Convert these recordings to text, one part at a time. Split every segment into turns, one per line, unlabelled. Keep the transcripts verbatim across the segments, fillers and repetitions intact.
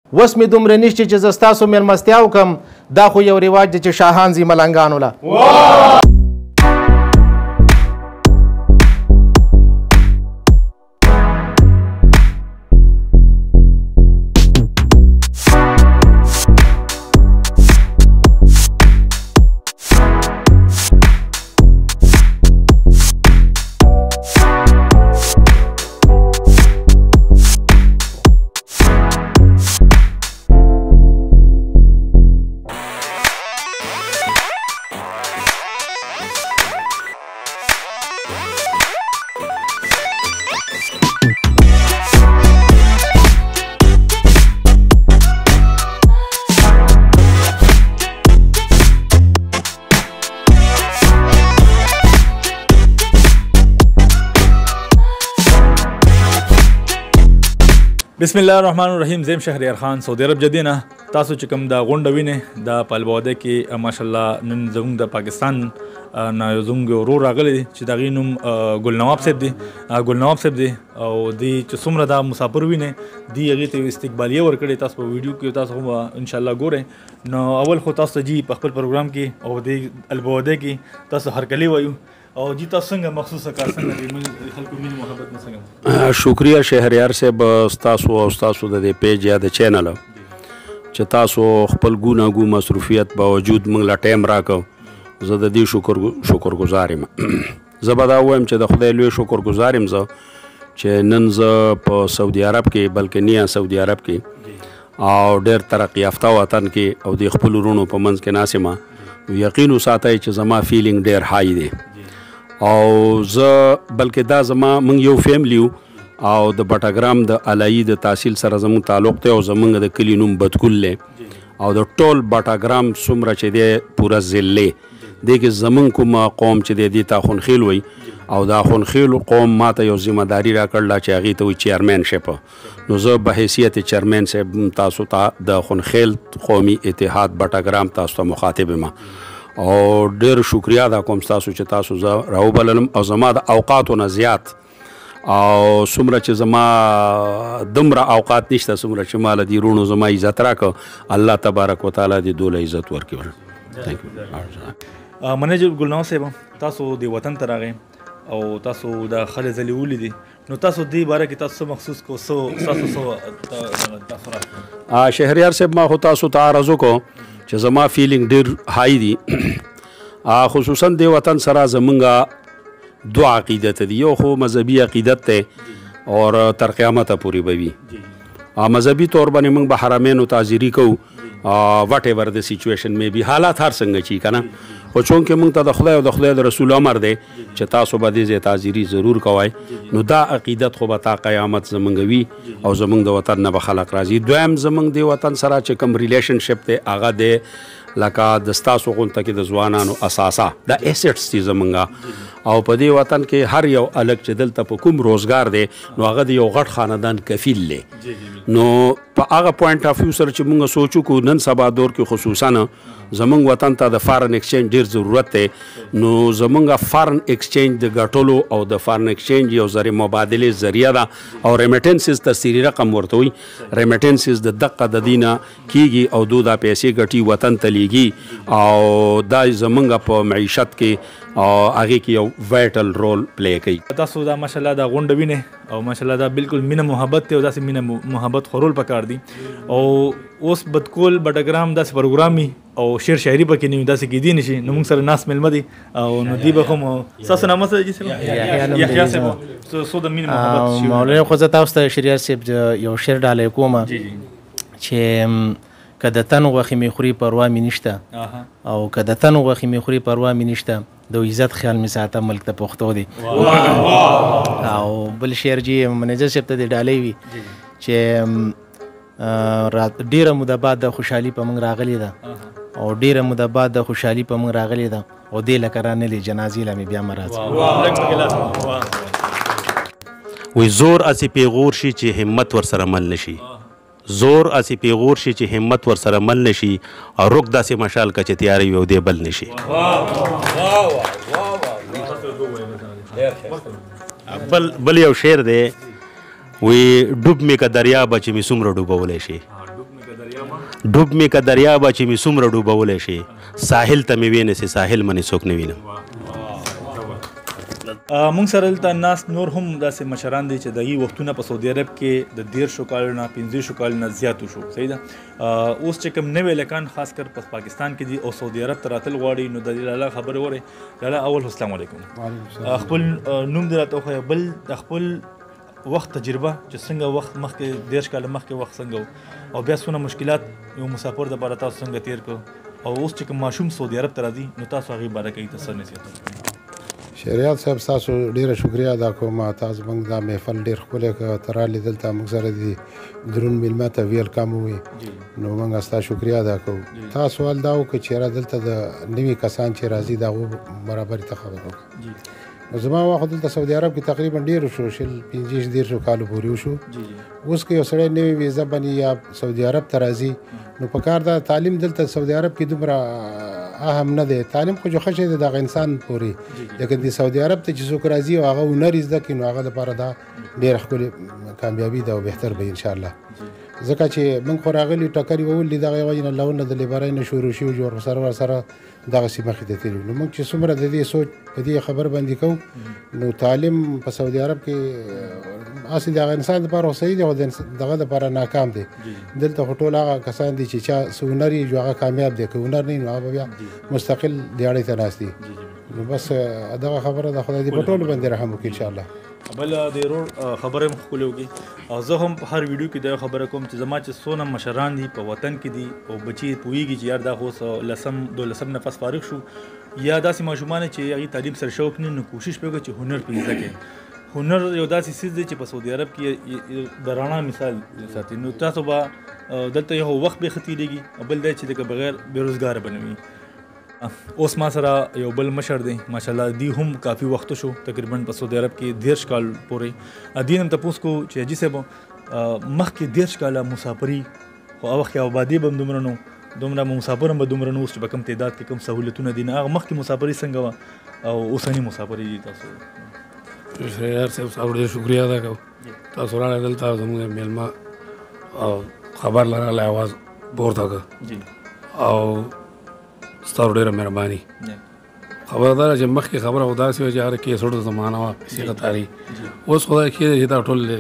اوس مې دومره نشته چې زه ستاسو مېلمستیا وکړم. دا خو یو رواج دی چې شاهان ځي ملنګانو له.
بسم الله الرحمن الرحیم. زیم شهریار خان سعودي عرب جدي نه. تاسو چې کوم د غونډه وینئ د په البوده کې ماشاءالله نن زموږ د پاکستان نه یو زموږ ورور راغلی دی چې د هغې نوم ګل نواب صاحب دی. ګل نواب صاحب دی او دی چې څومره دا مسافر وینئ دی هغې ته استقبالیه ورکړې. تاسو په ویډیو کې تاسو هم انشاءالله ګورئ. نو اول خو تاسو ته جي په خپل پروګرام کې او د البوده کې تاسو هرکلی وایو او جی تاسو څنګه مخصوصه کار څنګه دی خلکو مینه محبت نه څنګه؟
شکریہ شهریار صاحب ستاسو او ستاسو د دې پیج یا د چینل چې تاسو خپل ګوناګو مصروفیت باوجود موږ له ټایم راکړو. زه د دې شکر شکرګزار یم. زه به دا ووایم چې د خدای لوی شکرګزار یم زه چې نن زه په سعودي عرب کې بلکې نه سعودي عرب کې او ډېر ترقي یافته وطن کې او د خپل ورونو په منځ کې ناسې ما یقین وساتئ چې زما فیلینګ ډېر های دی او زه بلکې دا زما موږ یو فیملی او د بټاګرام د علایي د تحصیل سره زموږ تعلق دی او زموږ د کلي نوم بدکل دی او د ټول بټاګرام څومره چې دی پوره ضلع دی کې زموږ کوم قوم چې دی دې ته خونخیل وایي او دا خونخیل قوم ماته یو ذمهداري راکړله چې هغې ته وایي چیرمین شپ. نو زه په حیثیت چیرمین صاحب تاسو ته د خونخیل قومي اتحاد بټاګرام تاسو ته مخاطب یم او ډېر شکریا دا کوم تاسو چې تاسو زه راوبللم او زما د اوقاتو نه زیات او څومره چې زما دومره اوقات نشته څومره چې ما له دې وروڼو زما عزت راکړه الله تبارک وتعالی دې دوله عزت ورکړي.
منیجر ګل نواب صاحب تاسو د وطن ته راغئ او تاسو د خلې ځلې ولیدې نو تاسو دې باره کې تاسو محسوس کو سو تاسو سو
تاثرات؟ شهریار صاحب ما خو تاسو ته عرض وکړو چې زما فیلینګ ډېر های دی خصوصا د وطن سره زمونږ دو عقیدت دی. یو خو مذهبي عقیدت دی اور تر قیامته پورې به وي. مذهبي طور باندې موږ به حرمینو تعزیري کوو وټ ایور د سچویشن می بي حالات هر څنګه چی کنه خو چونکې موږ ته د خدای او د خدای د رسول امر دی چې تاسو به دې تعزیري ضرور کوئ نو دا عقیدت خو به تا قیامت زمونږ وي او زمونږ د وطن نه به خلق راځي. دویم زمونږ د وطن سره چې کوم ریلیشنشپ دی هغه دی لکه د ستاسو غونته کې د ځوانانو اساسه د ایسټس دي زمونږ او په دې وطن کې هر یو الګ چې دلته په کوم روزګار دی نو هغه د یو غټ خاندان کفیل دی. نو په هغه پوینټ اف ویو سره چې موږ سوچو کو نن سبا دور کې خصوصا زمونږ وطن ته د فارن ایکسچینج ډېر ضرورت دی. نو زمونږ فارن ایکسچینج د ګټلو او د فارن ایکسچینج یو ذریعه مبادلې ذریعه ده او ریمیټنسز تسیري رقم ورته وي. ریمیټنسز د دقه د دینه کیږي او دو دا پیسې ګټي وطن ته لیږي او دا زمونږ په معیشت کې او هغې کې یو وایټل رول پلی کوي.
تاسو دا ماشاءالله دا غونډه وینئ او ماشاءالله دا بالکل مینه محبت دی او داسې مینه محبت خورول پکار دي او اوس بدکول بټاګرام داسې پروګرام وي او شعر شاعري پکې نه وي داسې کیدی نه شي. نو موږ سره ناست میلمه دي او نو دی به خو مو ستاسو نامه څه دی صاحب؟ یحیی صاحب څو د مینې محبت شي.
مولانا خو زه تاسو ته شهریار صاحب یو شعر ډالۍ کومه چې که د تن غوښې مې خوري پروا مې نشته او که د تن غوښې مې خوري پروا مې نشته د عزت خیال مې ساته ملک ته پښتو دی. او بل شعر جی منیجر صاحب ته د ډالۍ وي چې ډیره موده بعد د خوشحالي په موږ راغلې ده او ډیره موده بعد د خوشحالي په موږ راغلې ده او دې لکه رانلې جنازې له مې بیا مه راځي.
وی زور اسې پیغور شي چې همت ورسره مل نشي زور اسې پیغور شي چې همت ورسره مل نشي او رک داسې مشال که چې تیاری وي او دې بل نشي. بل بل یو شعر دی وی ډوب مې که دریا به چې مې څومره ډوبولی شي ډوب مې که دریابه چې مې څومره ډوبولی شي ساحل ته مې وینسې ساحل منې څوک نه وینم.
مونږ سره دلته ناست نور هم داسې مشران دي چې د هغې وختونه په سعودي عرب کې د دېرشو کالو نه پنځه کالو نه زیات وشو. صحیح ده. اوس چې کوم نوی لکان خاص کر په پاکستان کې دي او سعودي عرب ته راتل غواړي نو د دې لاله خبرې وړئ. لاله اول السلام علیکم. خپل نوم دې راته وښایه، بل د خپل وخت تجربه چې څنګه وخت مخکې دېرش کاله مخکې وخت څنګه و او بیا څونه مشکلات یو مسافر دپاره تاسو څنګه تېر کړو او اوس چې کوم ماشوم سعودي عرب ته راځي نو تاسو هغې باره کې ته څه نصیحت وکړئ؟
شریعت صاحب تاسو ډیره شکریا ادا کوم. تاسو موږ دا محفل ډیر ښکلی کړ، ته رالې دلته موږ سره د درون میلمه ته ویلکم ووایي نو موږ ستا شکریا ادا کوو. تا سوال دا وکړه چې یاره دلته د نوي کسان چې راځي د هغو برابري ته خبر وکړو. نو زما وخت دلته سعودي عرب کې تقریبا ډېر شو، شل پنځه دېرشو کالو پورې وشو. اوس که یو سړی نوی ویزه بني یا سعودي عرب ته راځي نو پکار دا تعلیم دلته سعودي عرب کې دومره اهم نه دی. تعلیم خو جو ښه شی دی دغه انسان پورې، لیکن د سعودي عرب ته چې څوک راځي او هغه هنر زده کړي نو هغه دپاره دا ډېره ښکلې کامیابي ده او بهتر به انشاءالله. ځکه چې موږ خو راغلي ټکرې وولي دغه وجې نه لونه د لیبرۍ نه شروع شي او ورسره ورسره دغسې مخې ته تللي. نو موږ چې څومره د دې سوچ په دې خبر باندې کوو نو تعلیم په سعودي عرب کې هسې د هغه انسان دپاره صحیح دی خو د دغه دپاره ناکام دی. دلته خو ټول هغه کسان دي چې چا څه هنر یې جو هغه کامیاب دی، که هنر نه وي نو هغه به بیا مستقل دیاړۍ ته ناست دي. نو بس دغه خبره ده، خدای دې په ټولو باندې رحم وکړي انشاءالله.
بل د ورور خبره هم ښکلې وکړي او زه هم په هر ویډیو کې دا خبره کوم چې زما چې څونه مشران دي په وطن کې دي او بچي پوهېږي چې یار دا خو لسم دولسم نفس فارغ شو یا داسې ماشومان چې هغې تعلیم سره شوق نه نو کوشش پرې وکړه چې هنر پرې زده کړي. هنر یو داسې څیز دی چې په سعودي عرب کې د رڼا مثال ساتي. نو تاسو به دلته یو وخت به ښه تېرېږي او بل دی چې د بغیر بېروزګاره بنوي. اوس ما سره یو بل مشر دی ماشاءالله دی هم کافي وخت شو تقریبا په سعودي عرب کې دېرش کال پورې. دین هم تپوس کو چې حاجي صاحب مخکې دېرش کاله مسافري خو هغه وخت کې آبادي به هم دومره نه و، دومره مسافر هم به دومره نه اوس چې په کوم تعداد کې کوم سهولتونه دي نه هغه مخکې مسافري څنګه وه او اوسني مسافري دي تاسو؟
شهریار صاحب تاسو ډېر شکریا ادا کوو. تاسو راغلئ دلته زموږ میلمه او خبر لرالی اواز پورته کړه او ستاسو ډېره مهرباني. خبره دا ده چې مخکې خبره خو داسې وه چې هغه کیسټو زمانه وه پیسې قطاري. اوس خدای ښه دی چې دا ټول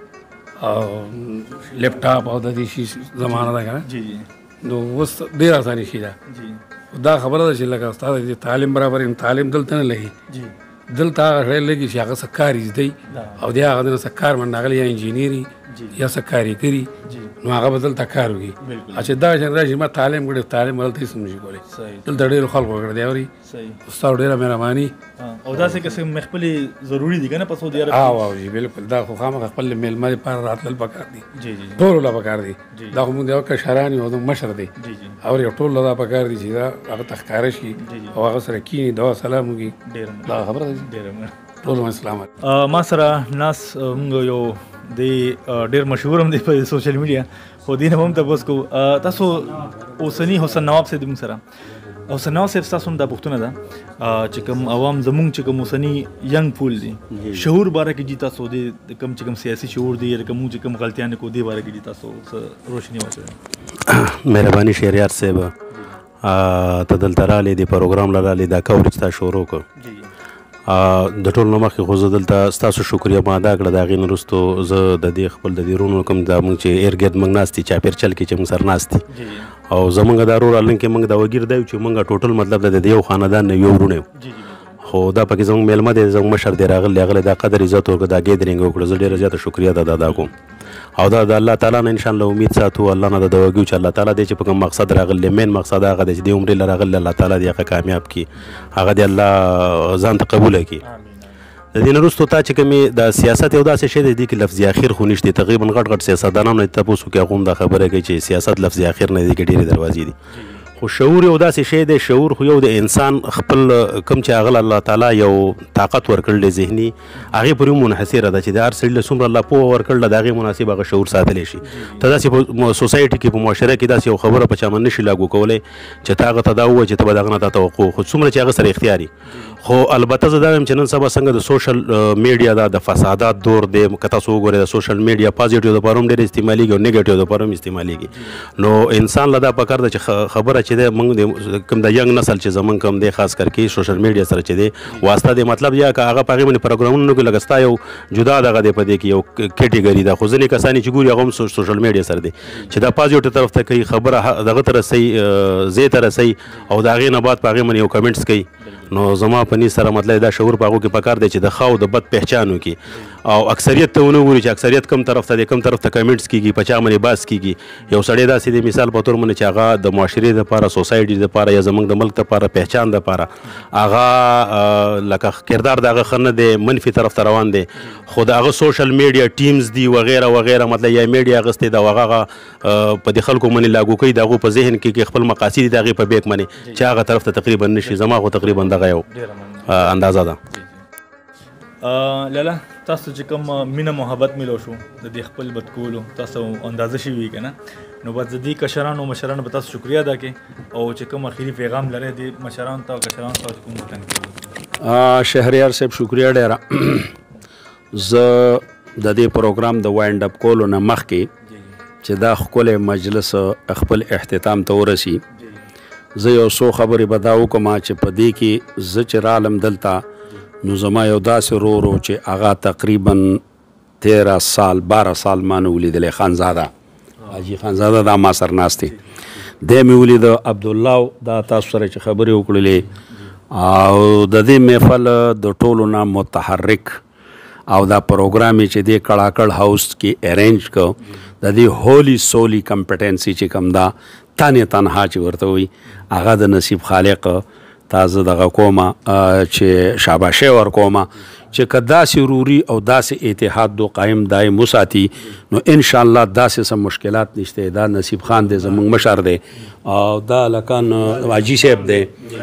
لیپټاپ او د دې شي زمانه ده که نه نو اوس ډېره اساني شي ده. دا خبره ده چې لکه ستا د تعلیم برابر تعلیم دلته نه لګي، دلته هغه سړی لګي چې هغه څه کار یې زده او د هغه نه څه کار منډ راغلی یا انجینري یا څه کارګري نو هغه به دلته کار وکړي. چې دا شان راشي ما تعلیم کړی تعلیم هلته هېڅ نشي کولی. دلته ډېرو خلکو وکړه دی اوري ستاسو ډېره مهرباني
او داسې قسم خپلې ضروري دي که نه په سعودي عرب کې؟
او جي بالکل دا خو خامخا خپل میلمه دپاره راتلل پکار دي، ټولو له پکار دي. دا خو مونږ د یو کشران یو زموږ مشر دی او یو ټولو له دا پکار دي چې دا هغه ته ښکاره شي او هغه سره کښېني دعا سلام وکړي. دا خبره ده. ټولو اسلام
ما سره ناس موږ یو دی ډېر مشهور هم دی په سوشل میډیا خو دې نه هم تپوس کوو. تاسو اوسني حسن نواب صاحب زموږ سره حسن نواب صاحب ستاسو هم دا پوښتنه ده چې کوم عوام زموږ چې کوم اوسني ینګ پول دي شعور باره کې جي تاسو د کوم چې کوم سیاسي شعور دی یا کوم چې کوم غلطیانې کو دې باره کې جي تاسو څه روشني واچوئ؟
مهرباني شهریار صاحب ته دلته رالې د پروګرام له لارې دا کوریج تا شروع کړو. د ټول نه مخکې خو زه دلته ستاسو شکریه ما ادا کړه. د هغې نه وروستو زه د دې خپل د دې وروڼو کوم دا مونږ چې ارګرد مونږ ناست دي چاپېرچل کې چې مونږ سره ناست دي او زمونږ دا رور هلن کې مونږ دا وګیر دی چې مونږ ټوټل مطلب د یو خاندان نه یو وروڼه یو خو دا پکې زموږ میلمه دی زموږ مشر دی راغلی هغه دا قدر عزت ورکړه دا ګیدرینګ وکړه. زه ډېره زیاته شکریه ده ادا کوم او دا د الله تعالی نه انشاءالله امید ساتو الله نه د وګیو چې الله تعالی دی چې په کوم مقصد راغلی مین مقصد هغه دی چې د عمرې له راغلی الله تعالی دی هغه کامیاب کړي هغه دی الله ځان ته قبوله کړي. د دې نه وروستو تا چې کومې د سیاست یو داسې شی دی دې کې لفظ اخر خو نشته تقریبا غټ غټ سیاستدانان نه تپوس کوي هغه هم دا خبره کوي چې سیاست لفظ اخر نه دی کې ډېرې دروازې دي خو شعور یو داسې شی دی، شعور خو یو د انسان خپل کوم چې هغه الله تعالی یو طاقت ورکړل دی ذهني، هغې پورې منحصره ده چې د هر سړي له څومره الله پوهه ورکړله د هغې مناسب هغه شعور ساتلی شي. ته داسې په سوسایټي کې په معاشره کې داسې یو خبره په چا باندې نشي لاګو کولی چې ته هغه ته دا ووایې چې ته به د هغه نه دا توقع، خو څومره چې هغه سره اختیار وي. خو البته زه دا وایم چې نن سبا څنګه د سوشل میډیا دا د فسادات دور دی، که تاسو وګورئ د سوشل میډیا پازیټیو دپاره هم ډېر استعمالېږي او نیګیټیو دپاره هم استعمالېږي. نو انسان له دا پکار ده چې خبره چې دی موږ د کوم د ینګ نسل چې زمونږ کوم دی خاص کر کې سوشل میډیا سره چې دی واسطه دی، مطلب یا که هغه په هغې باندې پروګرامونو کې لږ ستا یو جدا دغه دی په دې کې یو کیټګري ده، خو ځینې کسان چې ګوري هغه هم سوشل میډیا سره دی چې دا پازیټیو طرف ته کوي، خبره دغه ته رسوي ځای ته رسوي او د هغې نه بعد په هغې باندې یو کمنټس کوي. نو زما په نیز سره مطلب دا شعور په هغو کې پکار دی چې د ښه او د بد پهچان وکړي او اکثریت ته ونه ګوري چې اکثریت کوم طرف ته دی، کوم طرف ته کمنټس کېږي، په چا باندې بحث کېږي. یو سړی داسې دی مثال په تور باندې چې هغه د معاشرې دپاره، سوسایټي دپاره یا زموږ د ملک دپاره، پهچان دپاره هغه لکه کردار د هغه ښه نه دی، منفي طرف ته روان دی، خو د هغه سوشل میډیا ټیمز دي وغیره وغیره، مطلب یا میډیا اخیستې ده او هغه په دې خلکو باندې لاګو کوي، د هغو په ذهن کې خپل مقاصد دي د هغې په بیک باندې چې هغه طرف ته تقریبا نه شي. زما خو تقریبا دغه یو اندازه ده.
لاله تاسو چې کوم مینه محبت میلو شو د دې خپل بدکولو تاسو اندازه شوي که نه، نو بس د دې کشرانو مشرانو به تاسو شکریه ادا کړئ او چې کوم اخري پیغام لرئ دې مشرانو ته او کشرانو ته کوم وطن کې.
شهریار صاحب شکریه ډېره. زه د دې پروګرام د وایند اپ کولو نه مخکې چې دا ښکلی مجلس خپل اختتام ته ورسي، زه یو څو خبرې به دا وکړم چې په دې کې زه چې رالم دلته نو زما یو داسې ورور و چې هغه تقریبا تیرہ سال بارہ سال ما نه ولیدلی، خانزاده حاجي خانزاده دا ما سر ناست دی، دی مې ولیده. عبدالله دا تاسو سره چې خبرې وکړلې او د دې محفل د ټولو نه متحرک او دا پروګرام چې دی کړاکړ هاوس کې ارینج کو، د دې هولی سولی کمپټنسي چې کوم دا تانې تنها چې ورته وي هغه د نصیب خالق تازه دغه کومه چې شاباشي ورکومه چې که داسې وروري او داسې اتحاد دو قایم دایم وساتي نو انشاءالله داسې سم مشکلات نشته. دا نصیب خان دی زمونږ مشر دی او دا لکان حاجي صاحب دی،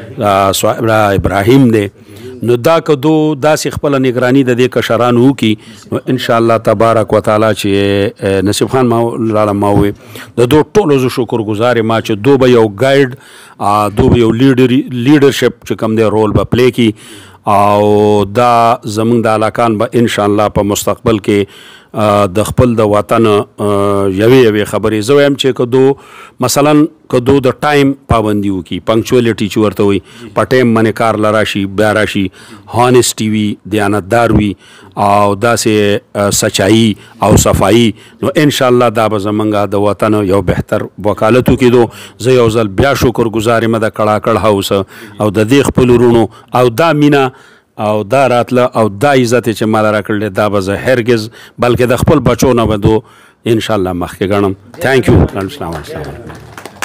ابراهیم دی، نو دا که دو داسې خپله نگراني د دې کشرانو وکړي نو انشاءالله تبارک وتعالی چې نصیب خان لاله ما ووې د دو ټولو زه شکر ګزار یم چې دو به یو ګایډ، دو به یو لیډرشپ چې کوم دی رول به پلی کړي او دا زمونږ د علاقان به انشاءالله په مستقبل کې د خپل د وطن یوې یوې خبرې زه وایم چې که دو مثلا که دو د ټایم پابندي وکړي، پنکچولیټي چې ورته وي، په ټایم باندې کار له راشي بیا راشي، هانسټي وي، دیانتدار وي او داسې سچایي او صفایي، نو انشاءالله دا به زمونږ د وطن یو بهتر وکالت وکړو. زه یو ځل بیا شکر ګزار یم د کړاکړ هاوس او د دې خپلو وروڼو او دا مینه او دا راتله او دا عزت چې ما لره کړلی دا به زه هرګز بلکې د خپل بچو نه به دو انشاءالله مخکې ګڼم. تھینک یو. السلام علیکم.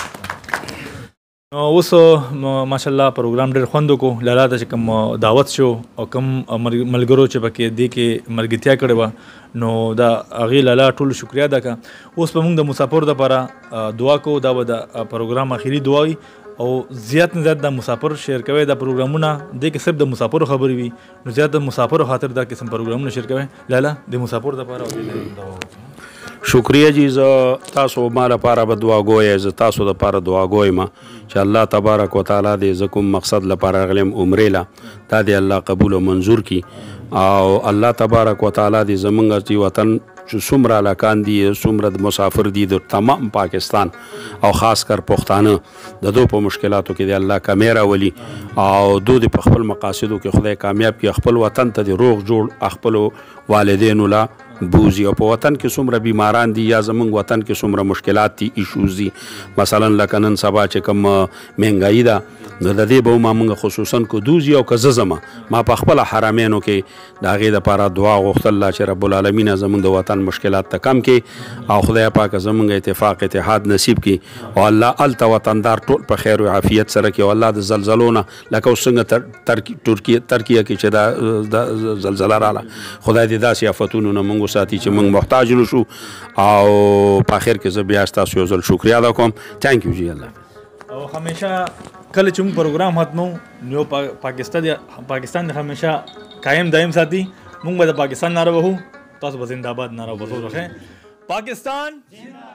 اوس ماشاءالله پروګرام ډېر خوند وکړو. لاله ته چې کوم دعوت شو او کوم ملګرو چې پکې دې کې ملګرتیا کړې وه نو دا هغې لاله ټولو شکریه ادا کړه. اوس به موږ د مسافرو دپاره دعا کوو، دا به د پروګرام اخري دعا وي او زیات نه زیات د مسافر شیر کوي. دا پروګرامونه دې کې صرف د مسافرو خبرې وي نو زیات د مسافرو خاطر دا قسم پروګرامونه شیر کوي. لاله د مسافرو دپاره
شکریه جی. زه تاسو ما لپاره به دعا ګوی، زه تاسو دپاره دعا ګویم چې الله تبارک وتعالی دې زه کوم مقصد لپاره راغلم عمرې له دا دې الله قبول او منظور کړي او الله تبارک وتعالی دې زمونږ چې وطن چې څومره هلکان دي، څومره مسافر دي د تمام پاکستان او خاص کر پښتانه د دو په مشکلاتو کې د الله کمی راولي او دو د په خپل مقاصدو کې خدای کامیاب کړي، خپل وطن ته د روغ جوړ خپلو والدینو لا بوزي او په وطن کې څومره بیماران دي یا زمونږ وطن کې څومره مشکلات دي، ایشوز دي، مثلا لکه نن سبا چې کوم مهنګایي ده نو د دې به ما موږ خصوصا که دوزي او که زه ځمه ما په خپله حرمینو کې د هغې دپاره دعا غوښتل الله چې رب العالمین زمونږ د وطن مشکلات ته کم کړي او خدای پاک زمونږ اتفاق اتحاد نصیب کړي او الله هلته وطندار ټول په خیر و عافیت سره کړي او الله د زلزلو نه لکه اوس څنګه ترکیه ترکیه کې چې دا زلزله راله خدای دې داسې آفتونو نه موږ ساتي چې موږ محتاج نشو او په آخر کې زه بیا ستاسو یو ځل شکریه ادا کوم. تھینک یو جی. الله
او همیشه کله چې موږ پروګرام ختمو نو پاکستان پاکستان همیشه قائم دائم ساتي موږ به د پاکستان ناره وهو تاسو به زنده باد ناره وباسو راخه پاکستان